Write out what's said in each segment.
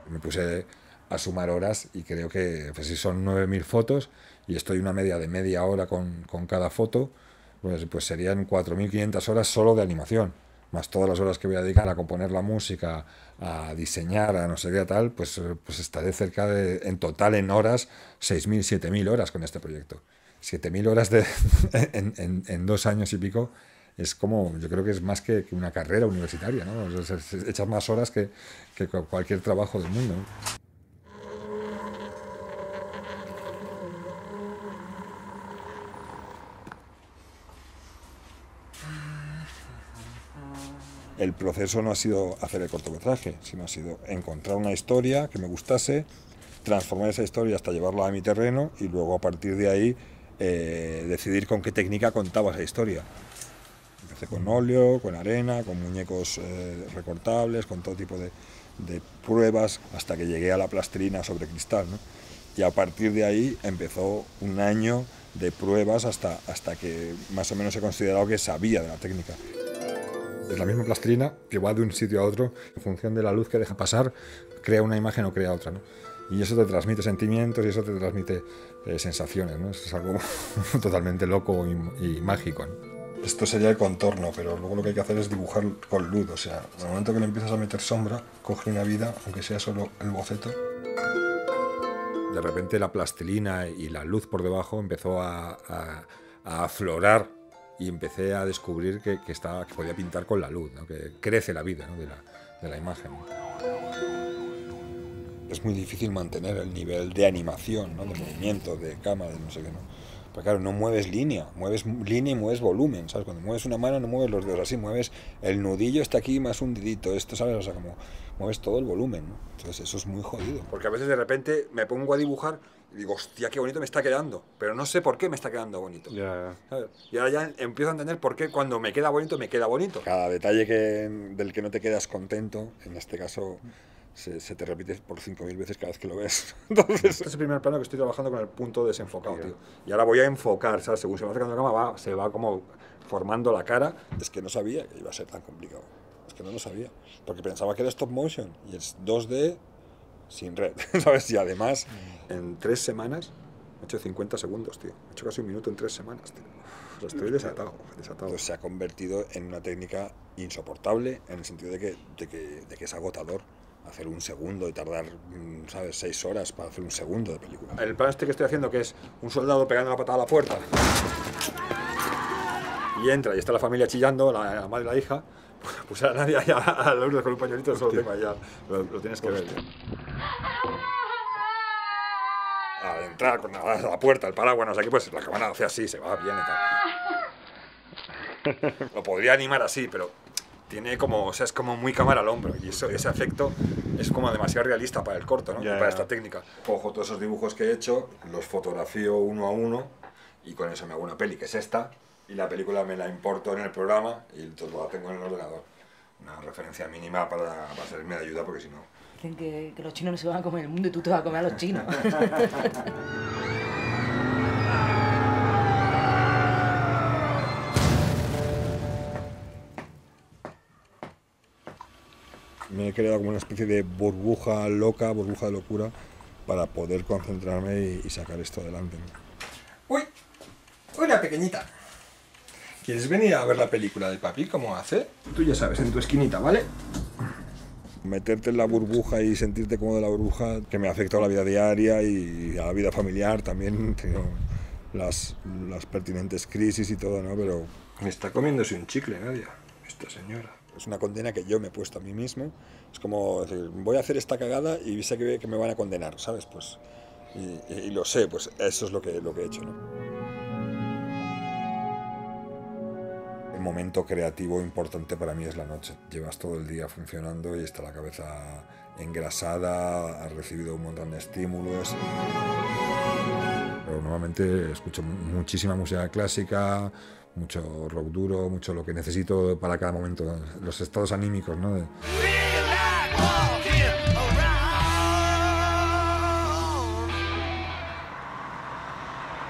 Me puse a sumar horas y creo que pues, si son 9.000 fotos y estoy una media de media hora con cada foto, pues serían 4.500 horas solo de animación, más todas las horas que voy a dedicar a componer la música, a diseñar, a no sé qué tal, pues estaré cerca de, en total en horas, 6.000, 7.000 horas con este proyecto. 7.000 horas en 2 años y pico es como, yo creo que es más que una carrera universitaria, ¿no? O sea, echas más horas que cualquier trabajo del mundo, ¿no? El proceso no ha sido hacer el cortometraje, sino ha sido encontrar una historia que me gustase, transformar esa historia hasta llevarla a mi terreno y luego a partir de ahí decidir con qué técnica contaba esa historia. Empecé con óleo, con arena, con muñecos recortables, con todo tipo de pruebas hasta que llegué a la plastilina sobre cristal, ¿no? Y a partir de ahí empezó un año de pruebas hasta que más o menos he considerado que sabía de la técnica. Es la misma plastilina que va de un sitio a otro en función de la luz que deja pasar, crea una imagen o crea otra, ¿no? Y eso te transmite sentimientos y eso te transmite sensaciones, ¿no? Es algo totalmente loco y mágico, ¿no? Esto sería el contorno, pero luego lo que hay que hacer es dibujar con luz, o sea, en el momento que le empiezas a meter sombra, coge una vida, aunque sea solo el boceto. De repente la plastilina y la luz por debajo empezó a aflorar y empecé a descubrir que podía pintar con la luz, ¿no? Que crece la vida, ¿no? de la imagen, ¿no? Es muy difícil mantener el nivel de animación, ¿no? De movimiento, de cámara, de no sé qué, ¿no? Pero claro, no mueves línea y mueves volumen, ¿sabes? Cuando mueves una mano no mueves los dedos así, mueves el nudillo está aquí más un dedito, esto, ¿sabes? O sea, como mueves todo el volumen, ¿no? Entonces eso es muy jodido. Porque a veces de repente me pongo a dibujar y digo, hostia, qué bonito me está quedando, pero no sé por qué me está quedando bonito. ¿Sabes? Y ahora ya empiezo a entender por qué cuando me queda bonito, me queda bonito. Cada detalle del que no te quedas contento, en este caso se te repite por 5.000 veces cada vez que lo ves. Entonces, este es el primer plano que estoy trabajando con el punto desenfocado, tío. Y ahora voy a enfocar, ¿sabes? Según se va acercando la cámara, se va como formando la cara. Es que no sabía que iba a ser tan complicado. Es que no lo sabía. Porque pensaba que era stop motion y es 2D sin red, ¿sabes? Y además, en 3 semanas, he hecho 50 segundos, tío. He hecho casi 1 minuto en 3 semanas, tío. O sea, estoy desatado. Pues se ha convertido en una técnica insoportable en el sentido de que es agotador hacer 1 segundo y tardar, ¿sabes? 6 horas para hacer 1 segundo de película. El plan este que estoy haciendo, que es un soldado pegando la patada a la puerta y entra y está la familia chillando, la madre y la hija, pues a nadie allá a Lourdes con un pañuelito, solo tengo allá, lo tienes que ver. Al entrar con la puerta, el paraguas, no sé qué, pues la cámara hace así, se va bien y tal. Lo podría animar así, pero tiene como, o sea, es como muy cámara al hombro y ese efecto es como demasiado realista para el corto, ¿no? Para esta técnica. Cojo todos esos dibujos que he hecho, los fotografío uno a uno y con eso me hago una peli, que es esta, y la película me la importo en el programa y todo la tengo en el ordenador. Una referencia mínima para servirme de ayuda, porque si no... Dicen que los chinos no se van a comer el mundo y tú te vas a comer a los chinos. Me he creado como una especie de burbuja loca, burbuja de locura, para poder concentrarme y sacar esto adelante, ¿no? ¡Uy! ¡Hola, pequeñita! ¿Quieres venir a ver la película de papi? ¿Cómo hace? Tú ya sabes, en tu esquinita, ¿vale? Meterte en la burbuja y sentirte cómodo en la burbuja, que me ha afectado a la vida diaria y a la vida familiar también, tengo las pertinentes crisis y todo, ¿no? Pero me está comiéndose un chicle, Nadia, esta señora. Es una condena que yo me he puesto a mí mismo. Es como decir, voy a hacer esta cagada y sé que me van a condenar, ¿sabes? Pues, y lo sé, pues eso es lo que he hecho, ¿no? El momento creativo importante para mí es la noche. Llevas todo el día funcionando y está la cabeza engrasada, has recibido un montón de estímulos. Pero normalmente escucho muchísima música clásica, mucho rock duro, mucho lo que necesito para cada momento, los estados anímicos, ¿no?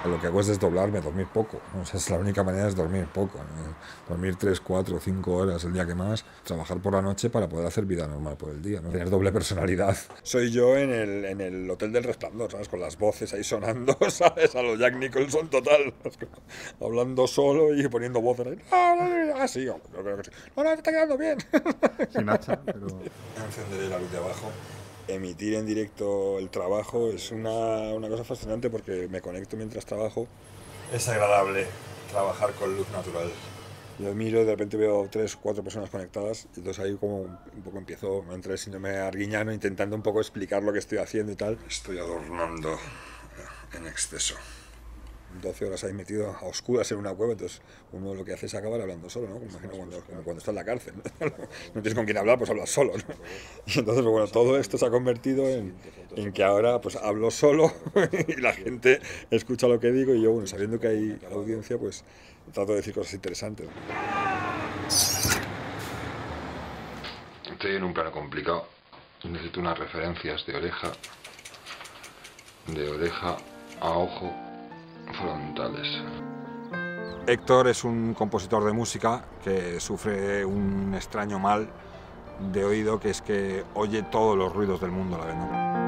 Lo que hago es desdoblarme, dormir poco, ¿no? O sea, es la única manera es dormir poco, ¿no? Dormir 3, 4, 5 horas el día que más, trabajar por la noche para poder hacer vida normal por el día, ¿no? Tener doble personalidad. Soy yo en el Hotel del Resplandor, ¿sabes? Con las voces ahí sonando, ¿sabes? A los Jack Nicholson total, hablando solo y poniendo voces ahí. Sí, yo creo que sí. No, te está quedando bien. Sin hacha, pero... Encenderé la luz de abajo. Emitir en directo el trabajo es una cosa fascinante porque me conecto mientras trabajo. Es agradable trabajar con luz natural. Yo miro, de repente veo 3 o 4 personas conectadas y entonces ahí como un poco empiezo a entrar el síndrome arguiñano intentando un poco explicar lo que estoy haciendo y tal. Estoy adornando en exceso. 12 horas ahí metido a oscuras en una cueva, entonces uno lo que hace es acabar hablando solo, ¿no? Imagino como cuando está en la cárcel, ¿no? No tienes con quién hablar, pues hablas solo, ¿no? Y entonces, bueno, todo esto se ha convertido en que ahora pues hablo solo y la gente escucha lo que digo y yo, bueno, sabiendo que hay audiencia, pues trato de decir cosas interesantes. Estoy en un plano complicado, necesito unas referencias de oreja a ojo frontales. Héctor es un compositor de música que sufre un extraño mal de oído, que es que oye todos los ruidos del mundo a la vez,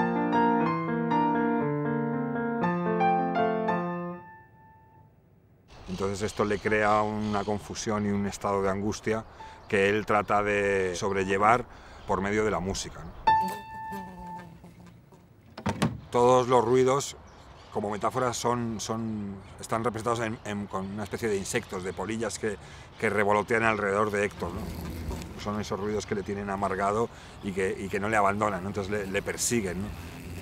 ¿no? Entonces esto le crea una confusión y un estado de angustia que él trata de sobrellevar por medio de la música, ¿no? Todos los ruidos, como metáforas, están representados con una especie de insectos, de polillas que revolotean alrededor de Héctor, ¿no? Son esos ruidos que le tienen amargado y que no le abandonan, ¿no? Entonces le persiguen, ¿no?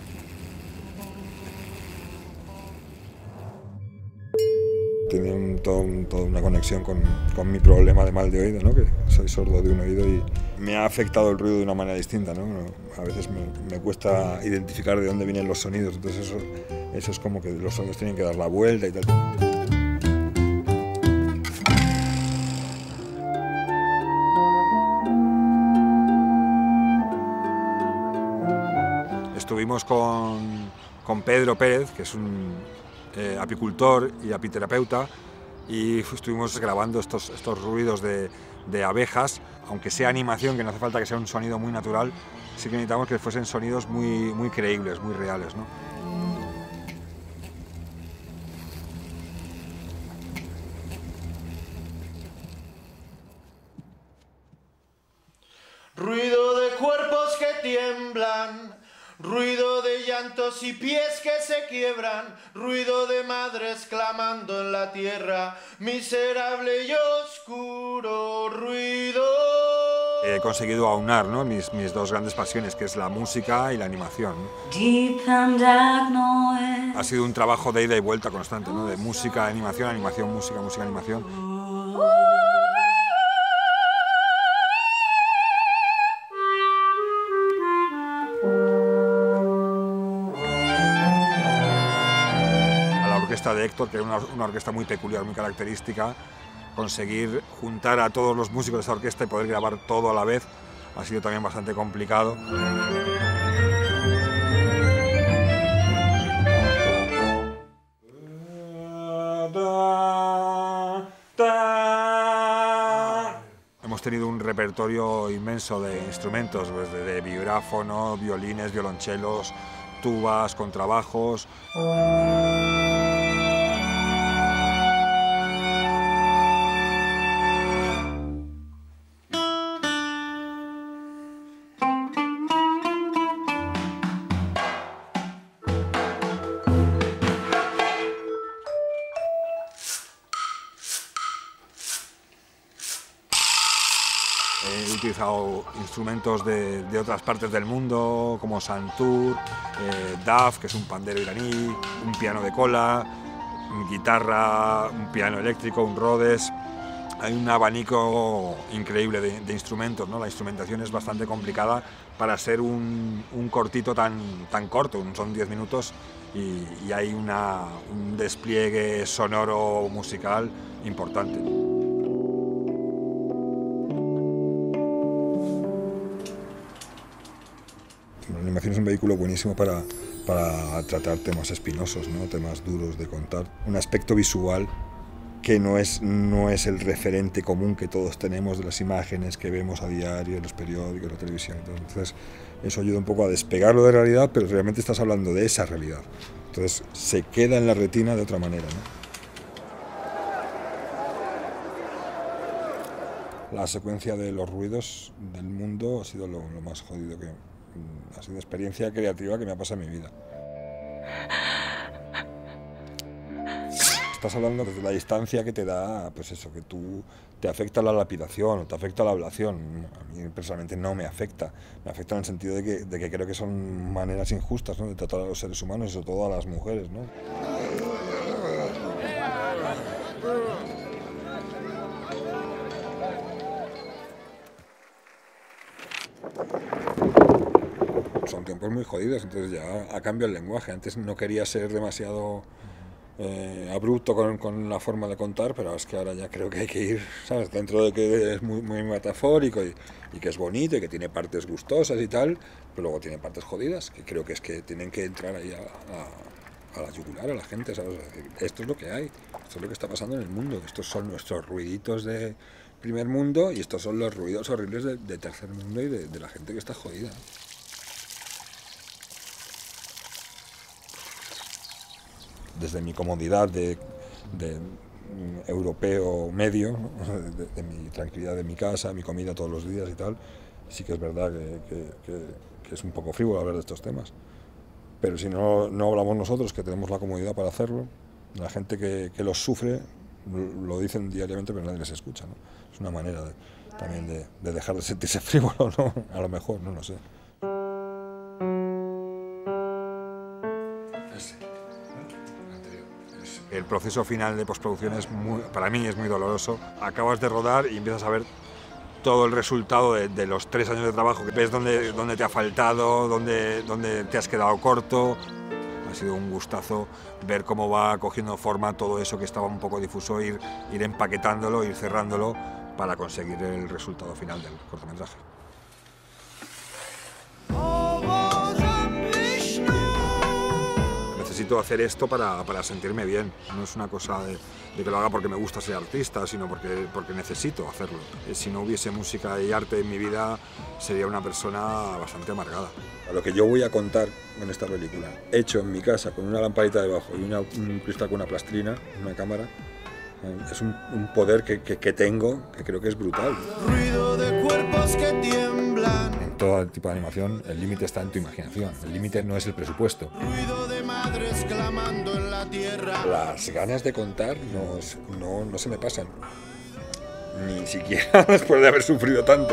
Tiene toda una conexión con mi problema de mal de oído, ¿no? Que soy sordo de un oído y me ha afectado el ruido de una manera distinta, ¿no? A veces me cuesta identificar de dónde vienen los sonidos, entonces eso es como que los sonidos tienen que dar la vuelta y tal. Estuvimos con Pedro Pérez, que es un apicultor y apiterapeuta, y estuvimos grabando estos ruidos de abejas. Aunque sea animación, que no hace falta que sea un sonido muy natural, sí que necesitamos que fuesen sonidos muy creíbles, muy reales, ¿no? Ruido de cuerpos que tiemblan, ruido de llantos y pies que se quiebran, ruido de madres clamando en la tierra, miserable y oscuro ruido. He conseguido aunar, ¿no? mis dos grandes pasiones, que es la música y la animación, ¿no? Ha sido un trabajo de ida y vuelta constante, ¿no? De música, animación, animación, música, música, animación. De Héctor, que era una orquesta muy peculiar, muy característica, conseguir juntar a todos los músicos de esa orquesta y poder grabar todo a la vez ha sido también bastante complicado. Hemos tenido un repertorio inmenso de instrumentos, pues de vibráfono, violines, violonchelos, tubas, contrabajos. He utilizado instrumentos de otras partes del mundo, como santur, daf, que es un pandero iraní, un piano de cola, guitarra, un piano eléctrico, un Rhodes. Hay un abanico increíble de instrumentos, ¿no? La instrumentación es bastante complicada para ser un cortito tan corto, son 10 minutos, y hay un despliegue sonoro musical importante. La animación es un vehículo buenísimo para para tratar temas espinosos, ¿no? Temas duros de contar. Un aspecto visual que no es el referente común que todos tenemos de las imágenes que vemos a diario en los periódicos, en la televisión. Entonces, eso ayuda un poco a despegarlo de realidad, pero realmente estás hablando de esa realidad. Entonces, se queda en la retina de otra manera, ¿no? La secuencia de los ruidos del mundo ha sido lo más jodido que... Ha sido una experiencia creativa que me ha pasado en mi vida. Estás hablando desde la distancia que te da, pues eso, que tú te afecta la lapidación o te afecta la ablación. A mí personalmente no me afecta. Me afecta en el sentido de que creo que son maneras injustas, ¿no?, de tratar a los seres humanos y sobre todo a las mujeres, ¿no? Son tiempos muy jodidos, entonces ya ha cambiado el lenguaje. Antes no quería ser demasiado abrupto con la forma de contar, pero es que ahora ya creo que hay que ir, ¿sabes?, dentro de que es muy metafórico y que es bonito y que tiene partes gustosas y tal, pero luego tiene partes jodidas, que creo que es que tienen que entrar ahí a la yugular a la gente, ¿sabes? Es decir, esto es lo que hay, esto es lo que está pasando en el mundo, estos son nuestros ruiditos de primer mundo y estos son los ruidos horribles de tercer mundo y de la gente que está jodida. Desde mi comodidad de europeo medio, ¿no?, de mi tranquilidad de mi casa, mi comida todos los días y tal, sí que es verdad que es un poco frívolo hablar de estos temas. Pero si no hablamos nosotros, que tenemos la comodidad para hacerlo, la gente que los sufre lo dicen diariamente, pero nadie les escucha, ¿no? Es una manera también de dejar de sentirse frívolo, ¿no? A lo mejor, no lo sé. El proceso final de postproducción para mí es muy doloroso. Acabas de rodar y empiezas a ver todo el resultado de los 3 años de trabajo. Ves dónde te ha faltado, dónde te has quedado corto. Ha sido un gustazo ver cómo va cogiendo forma todo eso que estaba un poco difuso, ir empaquetándolo, ir cerrándolo para conseguir el resultado final del cortometraje. Necesito hacer esto para sentirme bien. No es una cosa de que lo haga porque me gusta ser artista, sino porque necesito hacerlo. Si no hubiese música y arte en mi vida, sería una persona bastante amargada. A lo que yo voy a contar en esta película, hecho en mi casa con una lamparita debajo y un cristal con una plastrina, una cámara, es un poder que tengo, que creo que es brutal. Ruido de cuerpos que tiemblan. En todo tipo de animación, el límite está en tu imaginación. El límite no es el presupuesto. Ruido de madres clamando en la tierra. Las ganas de contar no se me pasan. Ni siquiera después de haber sufrido tanto.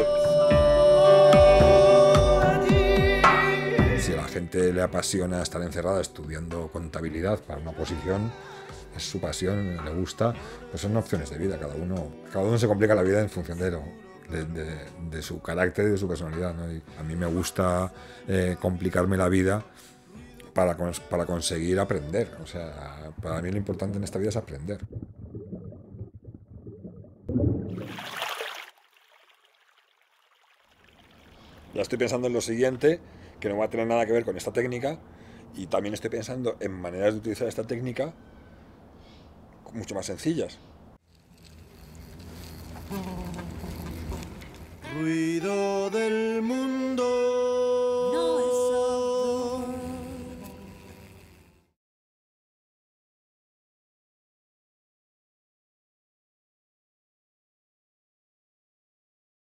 Si a la gente le apasiona estar encerrada estudiando contabilidad para una oposición, es su pasión, le gusta, pues son opciones de vida. Cada uno se complica la vida en función de su carácter y de su personalidad, ¿no? Y a mí me gusta complicarme la vida para conseguir aprender. O sea, para mí lo importante en esta vida es aprender. Ya estoy pensando en lo siguiente, que no va a tener nada que ver con esta técnica, y también estoy pensando en maneras de utilizar esta técnica mucho más sencillas. Ruido del